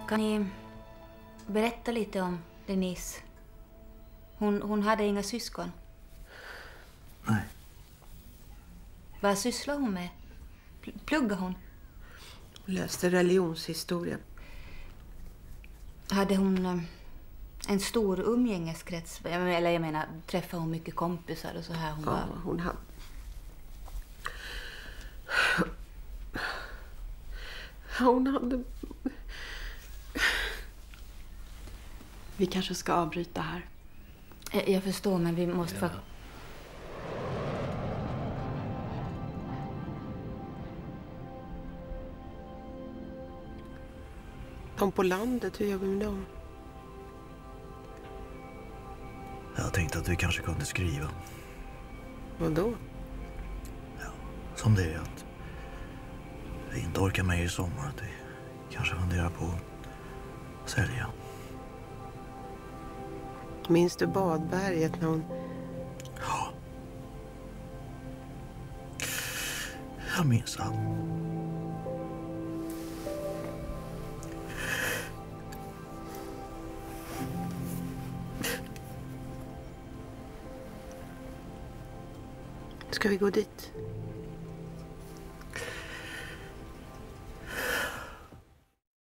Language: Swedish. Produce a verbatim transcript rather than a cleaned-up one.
Kan ni berätta lite om Denise? Hon, hon hade inga syskon. Nej. Vad sysslar hon med? Pluggar hon? Hon läste religionshistoria. Hade hon en stor umgängeskrets? Eller jag menar, träffade hon mycket kompisar och så här? Hon ja, var... hon hade... Hon hade... Vi kanske ska avbryta här. Jag, jag förstår, men vi måste... Ja. De på landet, hur gör vi med dem? Jag tänkte att vi kanske kunde skriva. Vad då? Ja, som det är att vi inte orkar med i sommar. Att vi kanske funderar på att sälja. Minns du Badberget när hon... Ja. Jag minns allt. Ska vi gå dit?